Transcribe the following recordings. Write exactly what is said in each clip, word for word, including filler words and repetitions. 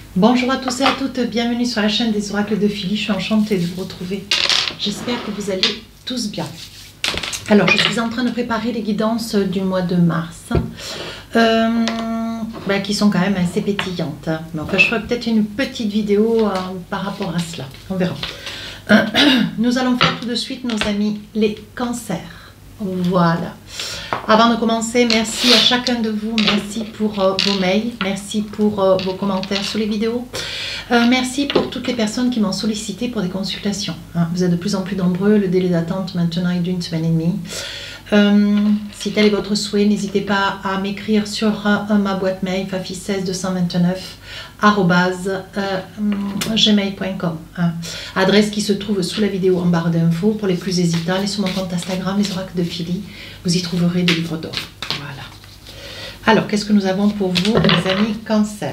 Bonjour à tous et à toutes, bienvenue sur la chaîne des oracles de Philly, je suis enchantée de vous retrouver. J'espère que vous allez tous bien. Alors, je suis en train de préparer les guidances du mois de mars, euh, ben, qui sont quand même assez pétillantes. Mais enfin, je ferai peut-être une petite vidéo euh, par rapport à cela, on verra. Euh, nous allons faire tout de suite, nos amis, les cancers. Voilà. Avant de commencer, merci à chacun de vous, merci pour euh, vos mails, merci pour euh, vos commentaires sous les vidéos, euh, merci pour toutes les personnes qui m'ont sollicité pour des consultations. Hein, vous êtes de plus en plus nombreux, le délai d'attente maintenant est d'une semaine et demie. Euh, si tel est votre souhait, n'hésitez pas à m'écrire sur euh, ma boîte mail fafi seize deux cent vingt-neuf arobase gmail point com, hein. Adresse qui se trouve sous la vidéo en barre d'infos. Pour les plus hésitants, et sur mon compte Instagram, les oracles de Philly, vous y trouverez des livres d'or. Voilà. Alors, qu'est-ce que nous avons pour vous, mes amis cancer?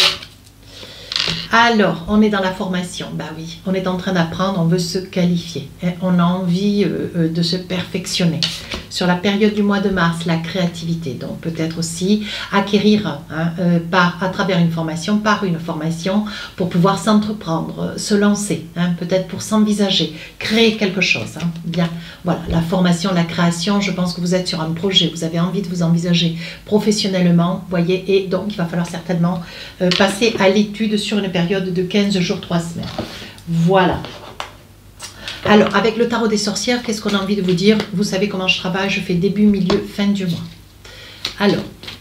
Alors, on est dans la formation, bah oui, on est en train d'apprendre, on veut se qualifier, hein, on a envie euh, euh, de se perfectionner. Sur la période du mois de mars, la créativité, donc peut-être aussi acquérir hein, euh, par, à travers une formation, par une formation, pour pouvoir s'entreprendre, se lancer, hein, peut-être pour s'envisager, créer quelque chose. Hein, bien, voilà, la formation, la création, je pense que vous êtes sur un projet, vous avez envie de vous envisager professionnellement, voyez, et donc il va falloir certainement euh, passer à l'étude sur une période de quinze jours, trois semaines. Voilà. Alors, avec le tarot des sorcières, qu'est-ce qu'on a envie de vous dire? Vous savez comment je travaille, je fais début, milieu, fin du mois. Alors,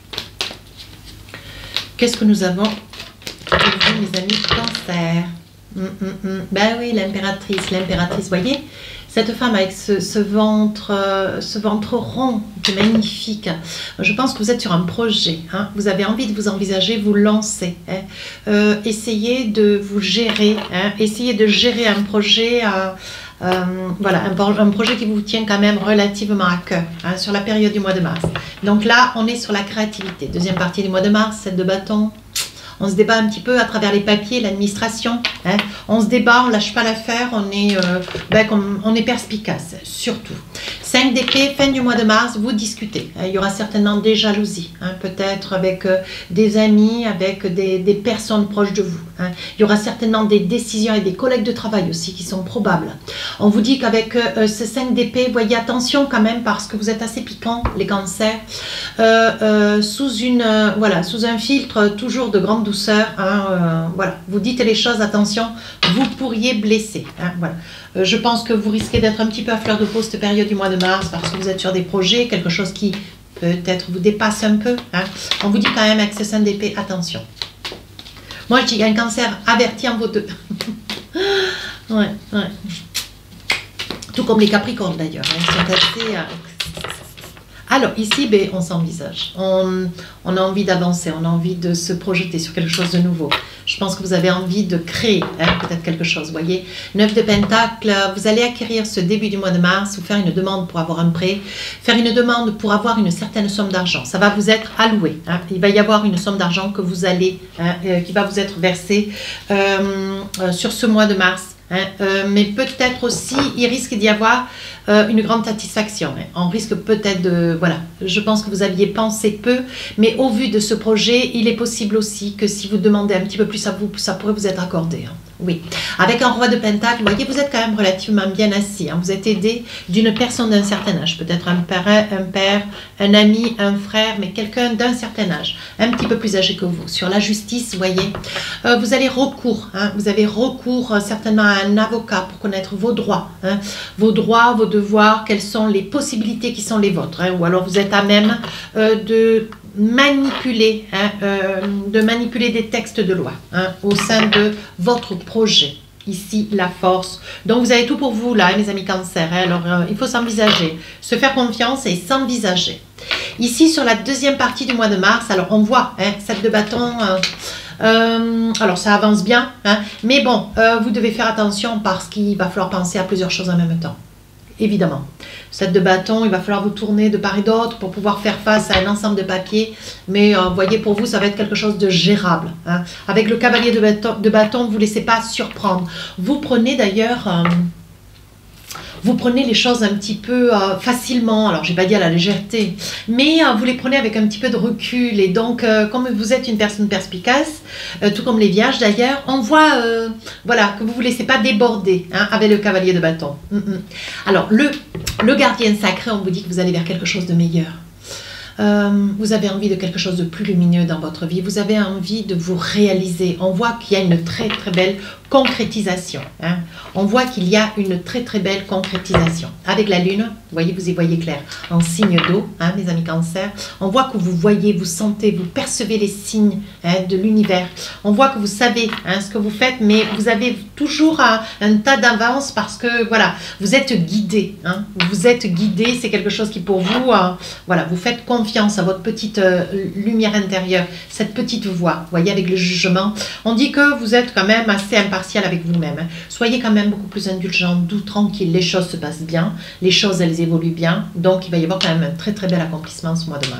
qu'est-ce que nous avons pour vous, mes amis cancer? hum, hum, hum. Ben oui, l'impératrice, l'impératrice, voyez, cette femme avec ce, ce ventre, euh, ce ventre rond, qui est magnifique. Je pense que vous êtes sur un projet. Hein. Vous avez envie de vous envisager, vous lancer. Hein. Euh, essayez de vous gérer. Hein. Essayez de gérer un projet. Euh, euh, voilà, un, un projet qui vous tient quand même relativement à cœur hein, sur la période du mois de mars. Donc là, on est sur la créativité. Deuxième partie du mois de mars, sept de bâton. On se débat un petit peu à travers les papiers, l'administration. Hein. On se débat, on ne lâche pas l'affaire, on est, euh, ben, on est perspicace, surtout. cinq d'épée, fin du mois de mars, vous discutez. Hein. Il y aura certainement des jalousies, hein, peut-être avec euh, des amis, avec des, des personnes proches de vous. Hein. Il y aura certainement des décisions et des collègues de travail aussi qui sont probables. On vous dit qu'avec euh, ce cinq d'épée, voyez attention quand même parce que vous êtes assez piquants, les cancers, euh, euh, sous, une, euh, voilà, sous un filtre toujours de grande douceur, hein, euh, voilà, vous dites les choses, attention, vous pourriez blesser, hein, voilà. euh, je pense que vous risquez d'être un petit peu à fleur de peau cette période du mois de mars parce que vous êtes sur des projets, quelque chose qui peut-être vous dépasse un peu, hein. On vous dit quand même avec ce cinq d'épée, attention. Moi je dis un cancer averti en vaut deux. Ouais, ouais. Tout comme les capricornes d'ailleurs, hein, ils sont assez... Euh, Alors ici, ben, on s'envisage, on, on a envie d'avancer, on a envie de se projeter sur quelque chose de nouveau. Je pense que vous avez envie de créer hein, peut-être quelque chose, vous voyez. neuf de Pentacle, vous allez acquérir ce début du mois de mars ou faire une demande pour avoir un prêt, faire une demande pour avoir une certaine somme d'argent. Ça va vous être alloué, hein. Il va y avoir une somme d'argent que vous allez, hein, euh, qui va vous être versée euh, euh, sur ce mois de mars. Hein, euh, mais peut-être aussi, il risque d'y avoir euh, une grande satisfaction. Hein. On risque peut-être de... Voilà, je pense que vous aviez pensé peu, mais au vu de ce projet, il est possible aussi que si vous demandez un petit peu plus à vous, ça pourrait vous être accordé. Hein. Oui, avec un roi de Pentacle, vous voyez, vous êtes quand même relativement bien assis. Hein. Vous êtes aidé d'une personne d'un certain âge, peut-être un père, un père, un ami, un frère, mais quelqu'un d'un certain âge, un petit peu plus âgé que vous. Sur la justice, vous voyez, euh, vous avez recours, hein. Vous avez recours euh, certainement à un avocat pour connaître vos droits, hein. Vos droits, vos devoirs, quelles sont les possibilités qui sont les vôtres, hein. Ou alors vous êtes à même euh, de manipuler, hein, euh, de manipuler des textes de loi hein, au sein de votre projet. Ici, la force. Donc, vous avez tout pour vous, là, hein, mes amis cancer. Hein. Alors, euh, il faut s'envisager, se faire confiance et s'envisager. Ici, sur la deuxième partie du mois de mars, alors, on voit, hein, sept de bâton... Euh, Euh, alors ça avance bien, hein, mais bon, euh, vous devez faire attention parce qu'il va falloir penser à plusieurs choses en même temps. Évidemment, sept de bâton, il va falloir vous tourner de part et d'autre pour pouvoir faire face à un ensemble de papiers, mais euh, voyez, pour vous, ça va être quelque chose de gérable. Hein. Avec le cavalier de bâton, de bâton, vous ne vous laissez pas surprendre. Vous prenez d'ailleurs... Euh, vous prenez les choses un petit peu euh, facilement, alors je vais pas dire à la légèreté, mais euh, vous les prenez avec un petit peu de recul, et donc euh, comme vous êtes une personne perspicace, euh, tout comme les vierges d'ailleurs, on voit euh, voilà, que vous ne vous laissez pas déborder hein, avec le cavalier de bâton. Mm -mm. Alors le, le gardien sacré, on vous dit que vous allez vers quelque chose de meilleur. Euh, vous avez envie de quelque chose de plus lumineux dans votre vie, vous avez envie de vous réaliser. On voit qu'il y a une très très belle concrétisation. Hein. On voit qu'il y a une très très belle concrétisation. Avec la lune, vous voyez, vous y voyez clair, en signe d'eau, hein, mes amis cancer, on voit que vous voyez, vous sentez, vous percevez les signes hein, de l'univers. On voit que vous savez hein, ce que vous faites, mais vous avez toujours un, un tas d'avance parce que voilà, vous êtes guidé. Hein, vous êtes guidé, c'est quelque chose qui pour vous, euh, voilà, vous faites confiance à votre petite euh, lumière intérieure, cette petite voix, vous voyez, avec le jugement. On dit que vous êtes quand même assez impartial avec vous-même. Hein. Soyez quand même beaucoup plus indulgent, doux, tranquille, les choses se passent bien, les choses elles évoluent bien, donc il va y avoir quand même un très très bel accomplissement ce mois de mars.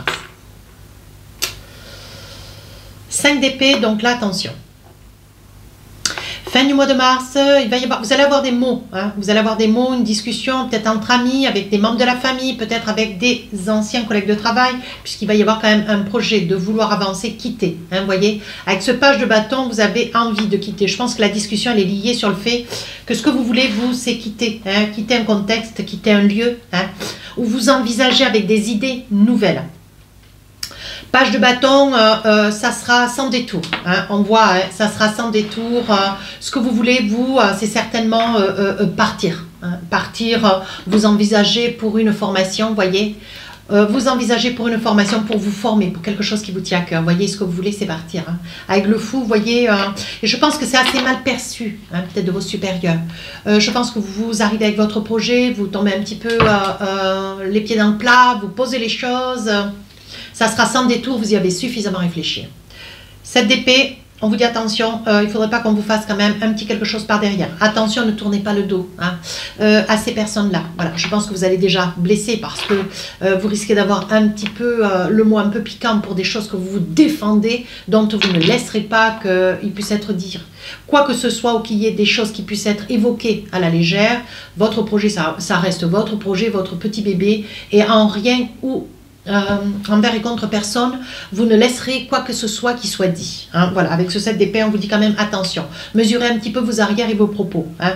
cinq d'épée, donc là attention. Fin du mois de mars, il va y avoir, vous allez avoir des mots, hein, vous allez avoir des mots, une discussion peut-être entre amis, avec des membres de la famille, peut-être avec des anciens collègues de travail, puisqu'il va y avoir quand même un projet de vouloir avancer, quitter, hein, vous voyez. Avec ce page de bâton, vous avez envie de quitter. Je pense que la discussion elle est liée sur le fait que ce que vous voulez, vous, c'est quitter, hein, quitter un contexte, quitter un lieu, hein, où vous envisagez avec des idées nouvelles. Page de bâton, euh, euh, ça sera sans détour. Hein, on voit, hein, ça sera sans détour. Euh, ce que vous voulez, vous, euh, c'est certainement euh, euh, partir. Hein, partir, euh, vous envisagez pour une formation, vous voyez. Euh, vous envisagez pour une formation, pour vous former, pour quelque chose qui vous tient à cœur. Vous voyez, ce que vous voulez, c'est partir. Hein. Avec le fou, vous voyez, euh, et je pense que c'est assez mal perçu, hein, peut-être de vos supérieurs. Euh, je pense que vous arrivez avec votre projet, vous tombez un petit peu euh, euh, les pieds dans le plat, vous posez les choses. Euh, Ça sera sans détour, vous y avez suffisamment réfléchi. sept d'épée, on vous dit attention, euh, il ne faudrait pas qu'on vous fasse quand même un petit quelque chose par derrière. Attention, ne tournez pas le dos hein, euh, à ces personnes-là. Voilà, je pense que vous allez déjà blesser parce que euh, vous risquez d'avoir un petit peu euh, le mot un peu piquant pour des choses que vous vous défendez, dont vous ne laisserez pas qu'ils puissent être dire. Quoi que ce soit ou qu'il y ait des choses qui puissent être évoquées à la légère, votre projet, ça, ça reste votre projet, votre petit bébé, et en rien ou Euh, envers et contre personne, vous ne laisserez quoi que ce soit qui soit dit. Hein. Voilà, avec ce sept d'épée, on vous dit quand même attention. Mesurez un petit peu vos arrières et vos propos. Hein.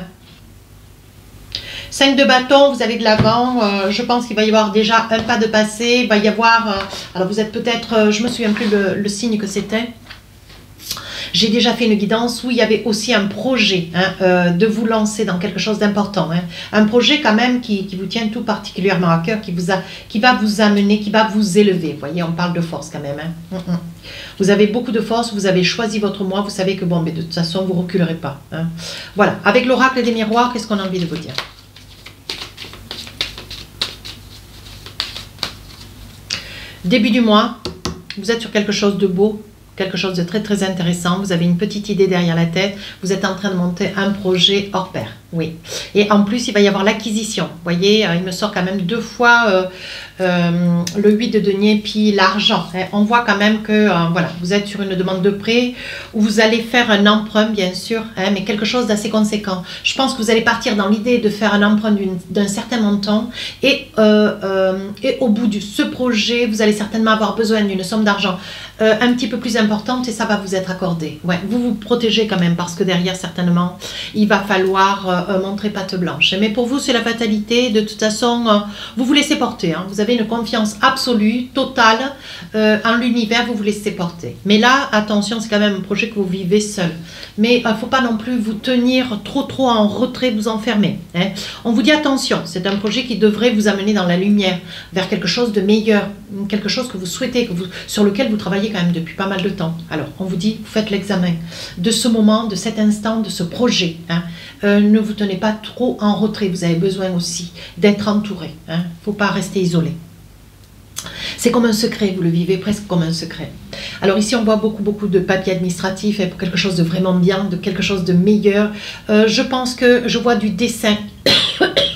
cinq de bâton, vous avez de l'avant. Euh, je pense qu'il va y avoir déjà un pas de passé. Il va y avoir... Euh, alors vous êtes peut-être... Euh, je me souviens plus le, le signe que c'était. J'ai déjà fait une guidance où il y avait aussi un projet hein, euh, de vous lancer dans quelque chose d'important. Hein. Un projet quand même qui, qui vous tient tout particulièrement à cœur, qui, vous a, qui va vous amener, qui va vous élever. Vous voyez, on parle de force quand même. Hein. Mm -mm. Vous avez beaucoup de force, vous avez choisi votre moi, vous savez que bon, mais de toute façon, vous ne reculerez pas. Hein. Voilà, avec l'oracle des miroirs, qu'est-ce qu'on a envie de vous dire? Début du mois, vous êtes sur quelque chose de beau, quelque chose de très très intéressant, vous avez une petite idée derrière la tête, vous êtes en train de monter un projet hors pair, oui. Et en plus, il va y avoir l'acquisition, vous voyez, il me sort quand même deux fois euh, euh, le huit de denier, puis l'argent. Hein. On voit quand même que, euh, voilà, vous êtes sur une demande de prêt, où vous allez faire un emprunt, bien sûr, hein, mais quelque chose d'assez conséquent. Je pense que vous allez partir dans l'idée de faire un emprunt d'un certain montant, et, euh, euh, et au bout de ce projet, vous allez certainement avoir besoin d'une somme d'argent euh, un petit peu plus importante, et ça va vous être accordé. Ouais, vous vous protégez quand même, parce que derrière, certainement, il va falloir euh, montrer patte blanche. Mais pour vous, c'est la fatalité. De toute façon, euh, vous vous laissez porter. Hein. Vous avez une confiance absolue, totale euh, en l'univers, vous vous laissez porter. Mais là, attention, c'est quand même un projet que vous vivez seul. Mais il euh, ne faut pas non plus vous tenir trop trop en retrait, vous enfermer. Hein. On vous dit attention, c'est un projet qui devrait vous amener dans la lumière, vers quelque chose de meilleur, quelque chose que vous souhaitez, que vous, sur lequel vous travaillez quand même depuis pas mal de temps. Alors, on vous dit, vous faites l'examen de ce moment, de cet instant, de ce projet. Hein. Euh, ne vous tenez pas trop en retrait, vous avez besoin aussi d'être entouré. Il hein. ne faut pas rester isolé. C'est comme un secret, vous le vivez presque comme un secret. Alors ici, on voit beaucoup, beaucoup de papiers administratifs pour quelque chose de vraiment bien, de quelque chose de meilleur. Euh, je pense que je vois du dessin.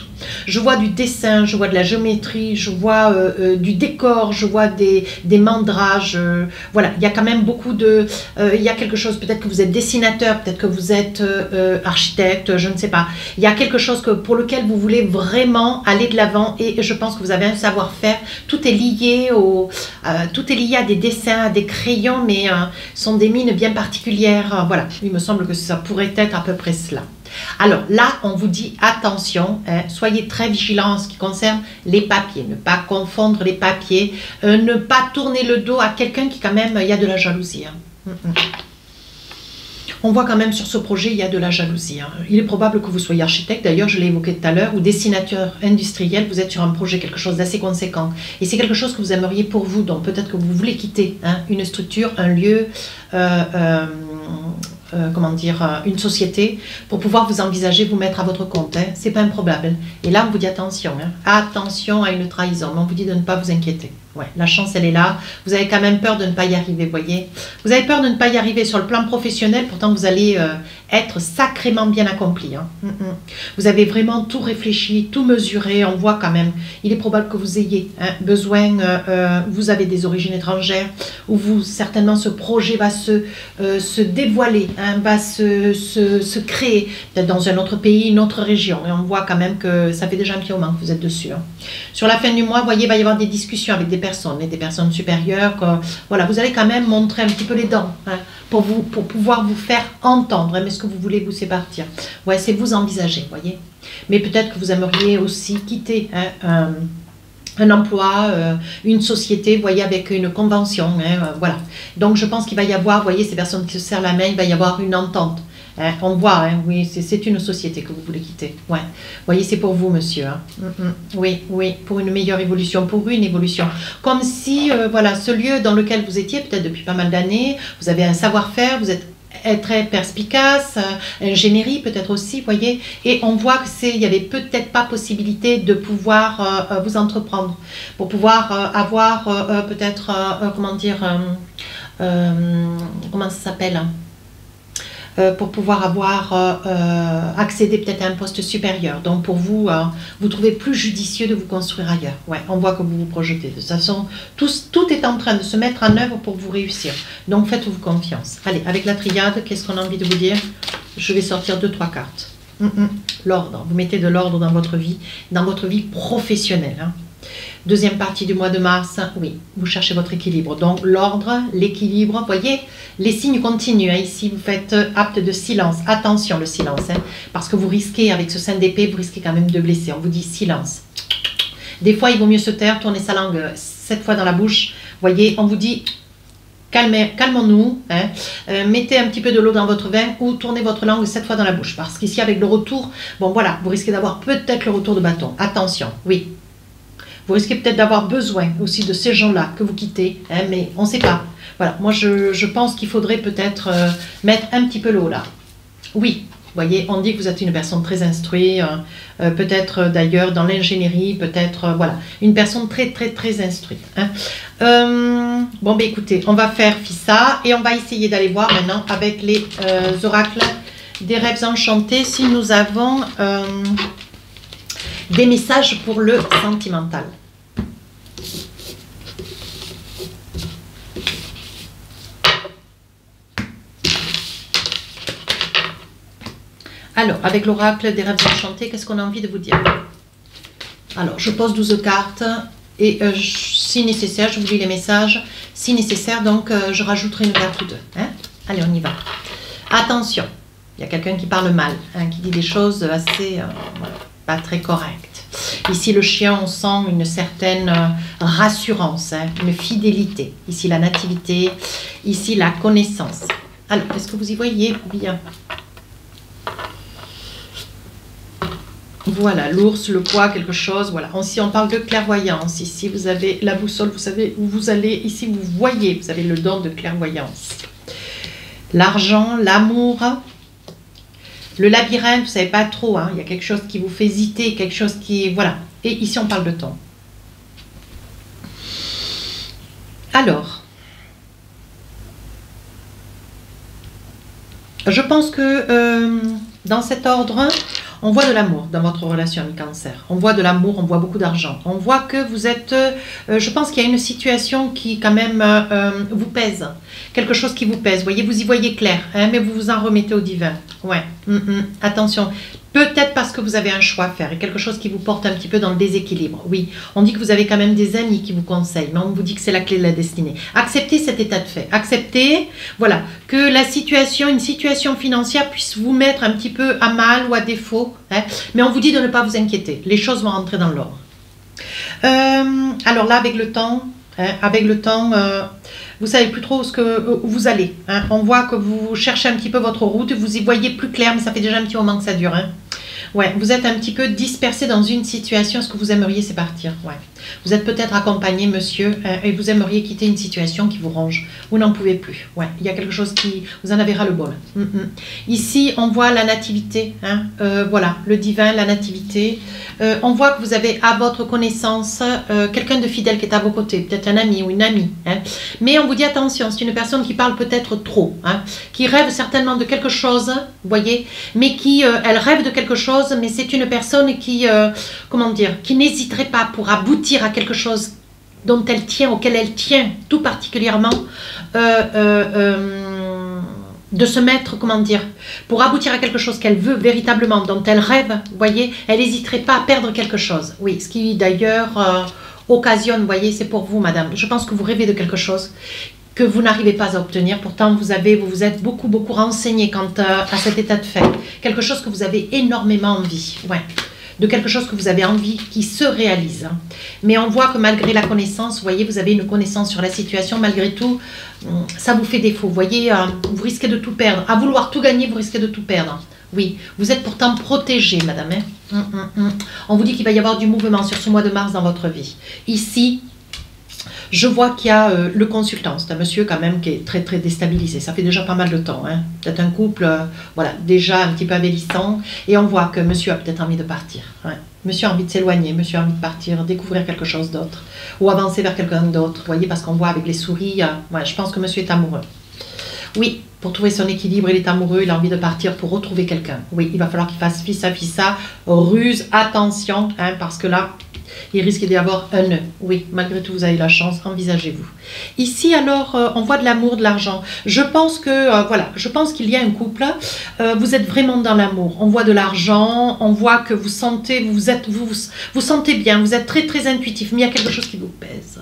Je vois du dessin, je vois de la géométrie, je vois euh, euh, du décor, je vois des, des mandrages. Euh, voilà, il y a quand même beaucoup de... Euh, il y a quelque chose, peut-être que vous êtes dessinateur, peut-être que vous êtes euh, architecte, je ne sais pas. Il y a quelque chose que, pour lequel vous voulez vraiment aller de l'avant et je pense que vous avez un savoir-faire. Tout est lié au, euh, tout est lié à des dessins, à des crayons, mais euh, sont des mines bien particulières. Euh, voilà, il me semble que ça pourrait être à peu près cela. Alors là, on vous dit attention, hein, soyez très vigilants en ce qui concerne les papiers, ne pas confondre les papiers, euh, ne pas tourner le dos à quelqu'un qui quand même, il y a de la jalousie. Hein. Mm -mm. On voit quand même sur ce projet, il y a de la jalousie. Hein. Il est probable que vous soyez architecte, d'ailleurs, je l'ai évoqué tout à l'heure, ou dessinateur industriel, vous êtes sur un projet, quelque chose d'assez conséquent. Et c'est quelque chose que vous aimeriez pour vous, donc peut-être que vous voulez quitter hein, une structure, un lieu, euh, euh, euh, comment dire, euh, une société, pour pouvoir vous envisager, vous mettre à votre compte. Hein. C'est pas improbable. Et là, on vous dit attention, hein. Attention à une trahison, mais on vous dit de ne pas vous inquiéter. Ouais, la chance, elle est là. Vous avez quand même peur de ne pas y arriver, voyez. Vous avez peur de ne pas y arriver sur le plan professionnel, pourtant vous allez euh, être sacrément bien accompli. Hein. Mm -mm. Vous avez vraiment tout réfléchi, tout mesuré. On voit quand même, il est probable que vous ayez hein, besoin, euh, euh, vous avez des origines étrangères, où vous, certainement, ce projet va se, euh, se dévoiler, hein, va se, se, se créer, peut-être dans un autre pays, une autre région. Et on voit quand même que ça fait déjà un petit moment que vous êtes dessus. Hein. Sur la fin du mois, vous voyez, il va y avoir des discussions avec des personnes et des personnes supérieures. Que, voilà, vous allez quand même montrer un petit peu les dents hein, pour, vous, pour pouvoir vous faire entendre. Hein, mais ce que vous voulez, vous, c'est partir. Ouais, c'est vous envisager, voyez. Mais peut-être que vous aimeriez aussi quitter hein, un, un emploi, euh, une société, vous voyez, avec une convention. Hein, euh, voilà. Donc, je pense qu'il va y avoir, vous voyez, ces personnes qui se serrent la main, il va y avoir une entente. Hein, on voit, hein, oui, c'est une société que vous voulez quitter. Ouais. Vous voyez, c'est pour vous, monsieur. Hein. Mm -mm. Oui, oui, pour une meilleure évolution, pour une évolution. Comme si, euh, voilà, ce lieu dans lequel vous étiez, peut-être depuis pas mal d'années, vous avez un savoir-faire, vous êtes très perspicace, euh, ingénierie peut-être aussi, vous voyez, et on voit que c'est, il n'y avait peut-être pas possibilité de pouvoir euh, vous entreprendre, pour pouvoir euh, avoir euh, euh, peut-être, euh, comment dire, euh, euh, comment ça s'appelle Euh, pour pouvoir avoir euh, euh, accédé peut-être à un poste supérieur. Donc pour vous, euh, vous trouvez plus judicieux de vous construire ailleurs. Ouais, on voit que vous vous projetez. De toute façon, tout, tout est en train de se mettre en œuvre pour vous réussir. Donc faites-vous confiance. Allez, avec la triade, qu'est-ce qu'on a envie de vous dire? Je vais sortir deux, trois cartes. Mm -mm. L'ordre. Vous mettez de l'ordre dans votre vie, dans votre vie professionnelle. Hein. Deuxième partie du mois de mars, oui, vous cherchez votre équilibre. Donc l'ordre, l'équilibre, voyez, les signes continuent. Hein. Ici, vous faites acte de silence. Attention, le silence, hein, parce que vous risquez, avec ce sein d'épée, vous risquez quand même de blesser. On vous dit silence. Des fois, il vaut mieux se taire, tourner sa langue sept fois dans la bouche. Voyez, on vous dit... Calmons-nous, hein. euh, mettez un petit peu de l'eau dans votre vin ou tournez votre langue sept fois dans la bouche. Parce qu'ici, avec le retour, bon voilà, vous risquez d'avoir peut-être le retour de bâton. Attention, oui. Vous risquez peut-être d'avoir besoin aussi de ces gens-là que vous quittez, hein, mais on ne sait pas. Voilà, moi je, je pense qu'il faudrait peut-être euh, mettre un petit peu l'eau là. Oui, vous voyez, on dit que vous êtes une personne très instruite, euh, euh, peut-être euh, d'ailleurs dans l'ingénierie, peut-être, euh, voilà, une personne très très très instruite. Hein. Euh, bon, ben écoutez, on va faire ça et on va essayer d'aller voir maintenant avec les euh, oracles des rêves enchantés si nous avons... Euh, des messages pour le sentimental. Alors, avec l'oracle des rêves enchantés, qu'est-ce qu'on a envie de vous dire? Alors, je pose douze cartes et euh, si nécessaire, je vous lis les messages. Si nécessaire, donc, euh, je rajouterai une carte ou deux. Hein? Allez, on y va. Attention, il y a quelqu'un qui parle mal, hein, qui dit des choses assez... Euh, voilà. Pas très correct. Ici, le chien, on sent une certaine euh, rassurance, hein, une fidélité. Ici, la nativité. Ici, la connaissance. Alors, est-ce que vous y voyez bien? Voilà, l'ours, le poids, quelque chose. Voilà. Ici, on parle de clairvoyance. Ici, vous avez la boussole, vous savez où vous allez. Ici, vous voyez, vous avez le don de clairvoyance. L'argent, l'amour... Le labyrinthe, vous ne savez pas trop, hein, il y a quelque chose qui vous fait hésiter, quelque chose qui... Voilà. Et ici, on parle de temps. Alors, je pense que euh, dans cet ordre, On voit de l'amour dans votre relation ami Cancer. On voit de l'amour, on voit beaucoup d'argent. On voit que vous êtes... Euh, je pense qu'il y a une situation qui quand même euh, vous pèse. Quelque chose qui vous pèse. Vous voyez, vous y voyez clair, hein, mais vous vous en remettez au divin. Ouais, mm -mm. Attention. Peut-être parce que vous avez un choix à faire et quelque chose qui vous porte un petit peu dans le déséquilibre. Oui, on dit que vous avez quand même des amis qui vous conseillent, mais on vous dit que c'est la clé de la destinée. Acceptez cet état de fait. Acceptez, voilà, que la situation, une situation financière puisse vous mettre un petit peu à mal ou à défaut. Hein, mais on vous dit de ne pas vous inquiéter. Les choses vont rentrer dans l'ordre. Euh, alors là, avec le temps, hein, avec le temps... Euh, vous savez plus trop ce que, où vous allez. Hein. On voit que vous cherchez un petit peu votre route, vous y voyez plus clair, mais ça fait déjà un petit moment que ça dure. Hein. Ouais, vous êtes un petit peu dispersé dans une situation. Ce que vous aimeriez, c'est partir. Ouais. Vous êtes peut-être accompagné, monsieur, hein, et vous aimeriez quitter une situation qui vous ronge. Vous n'en pouvez plus. Ouais, il y a quelque chose qui... Vous en avez ras-le-bol. Mm -mm. Ici, on voit la nativité. Hein, euh, voilà, le divin, la nativité. Euh, on voit que vous avez à votre connaissance euh, quelqu'un de fidèle qui est à vos côtés. Peut-être un ami ou une amie. Hein. Mais on vous dit attention, c'est une personne qui parle peut-être trop. Hein, qui rêve certainement de quelque chose, vous voyez, mais qui, euh, elle rêve de quelque chose, mais c'est une personne qui, euh, comment dire, qui n'hésiterait pas pour aboutir à quelque chose dont elle tient, auquel elle tient tout particulièrement, euh, euh, euh, de se mettre, comment dire, pour aboutir à quelque chose qu'elle veut véritablement, dont elle rêve, vous voyez, elle n'hésiterait pas à perdre quelque chose. Oui, ce qui d'ailleurs euh, occasionne, vous voyez, c'est pour vous, madame. Je pense que vous rêvez de quelque chose que vous n'arrivez pas à obtenir. Pourtant, vous avez, vous vous êtes beaucoup, beaucoup renseigné quant à, à cet état de fait. Quelque chose que vous avez énormément envie. Ouais. De quelque chose que vous avez envie qui se réalise. Mais on voit que malgré la connaissance, vous voyez, vous avez une connaissance sur la situation, malgré tout, ça vous fait défaut. Vous voyez, vous risquez de tout perdre. À vouloir tout gagner, vous risquez de tout perdre. Oui, vous êtes pourtant protégé, madame. Hein. Hum, hum, hum. On vous dit qu'il va y avoir du mouvement sur ce mois de mars dans votre vie. Ici, je vois qu'il y a euh, le consultant, c'est un monsieur quand même qui est très très déstabilisé, ça fait déjà pas mal de temps, hein. Peut-être un couple, euh, voilà, déjà un petit peu avilissant, et on voit que monsieur a peut-être envie de partir, ouais. Monsieur a envie de s'éloigner, monsieur a envie de partir, découvrir quelque chose d'autre, ou avancer vers quelqu'un d'autre, vous voyez, parce qu'on voit avec les souris, euh, ouais, je pense que monsieur est amoureux. Oui, pour trouver son équilibre, il est amoureux, il a envie de partir pour retrouver quelqu'un. Oui, il va falloir qu'il fasse fissa fissa, ruse, attention, hein, parce que là, il risque d'y avoir un nœud. Oui, malgré tout, vous avez la chance, envisagez-vous. Ici, alors, euh, on voit de l'amour, de l'argent. Je pense que, euh, voilà, je pense qu'il y a un couple, euh, vous êtes vraiment dans l'amour. On voit de l'argent, on voit que vous sentez, vous êtes, vous, vous, vous sentez bien, vous êtes très, très intuitif, mais il y a quelque chose qui vous pèse.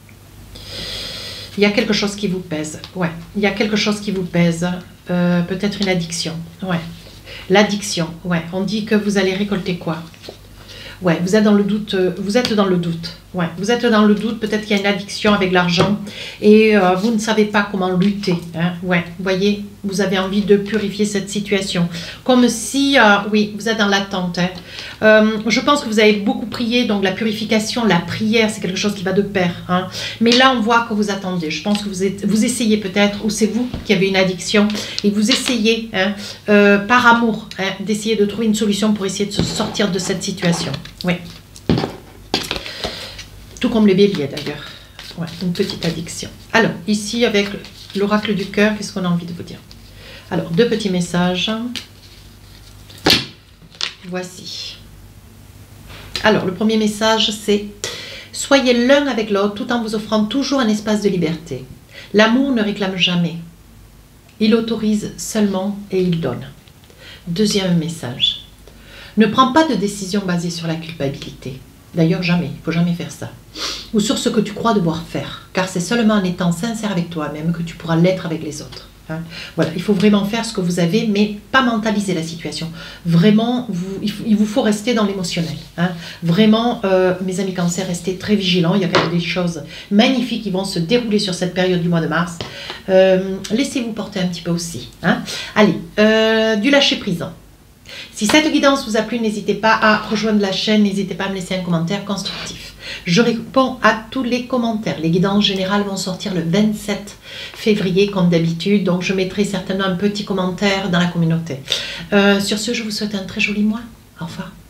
Il y a quelque chose qui vous pèse, ouais. Il y a quelque chose qui vous pèse, euh, peut-être une addiction, ouais. L'addiction, ouais. On dit que vous allez récolter quoi? Ouais, vous êtes dans le doute, euh, vous êtes dans le doute. Ouais, vous êtes dans le doute, peut-être qu'il y a une addiction avec l'argent et euh, vous ne savez pas comment lutter. Hein. Ouais, vous voyez, vous avez envie de purifier cette situation. Comme si, euh, oui, vous êtes dans l'attente. Hein. Euh, je pense que vous avez beaucoup prié, donc la purification, la prière, c'est quelque chose qui va de pair. Hein. Mais là, on voit que vous attendez. Je pense que vous, êtes, vous essayez peut-être, ou c'est vous qui avez une addiction, et vous essayez, hein, euh, par amour, hein, d'essayer de trouver une solution pour essayer de se sortir de cette situation. Oui. Tout comme le bélier d'ailleurs. Ouais, une petite addiction. Alors, ici avec l'oracle du cœur, qu'est-ce qu'on a envie de vous dire? Alors, deux petits messages. Voici. Alors, le premier message, c'est « Soyez l'un avec l'autre tout en vous offrant toujours un espace de liberté. L'amour ne réclame jamais. Il autorise seulement et il donne. » Deuxième message. Ne prends pas de décision basée sur la culpabilité. D'ailleurs, jamais, il ne faut jamais faire ça. Ou sur ce que tu crois devoir faire. Car c'est seulement en étant sincère avec toi-même que tu pourras l'être avec les autres. Hein. Voilà, il faut vraiment faire ce que vous avez, mais pas mentaliser la situation. Vraiment, vous, il, faut, il vous faut rester dans l'émotionnel. Hein. Vraiment, euh, mes amis Cancer, restez très vigilants. Il y a quand même des choses magnifiques qui vont se dérouler sur cette période du mois de mars. Euh, Laissez-vous porter un petit peu aussi. Hein. Allez, euh, du lâcher-prise. Si cette guidance vous a plu, n'hésitez pas à rejoindre la chaîne, n'hésitez pas à me laisser un commentaire constructif. Je réponds à tous les commentaires. Les guidances générales vont sortir le vingt-sept février comme d'habitude, donc je mettrai certainement un petit commentaire dans la communauté. Euh, sur ce, je vous souhaite un très joli mois. Au revoir.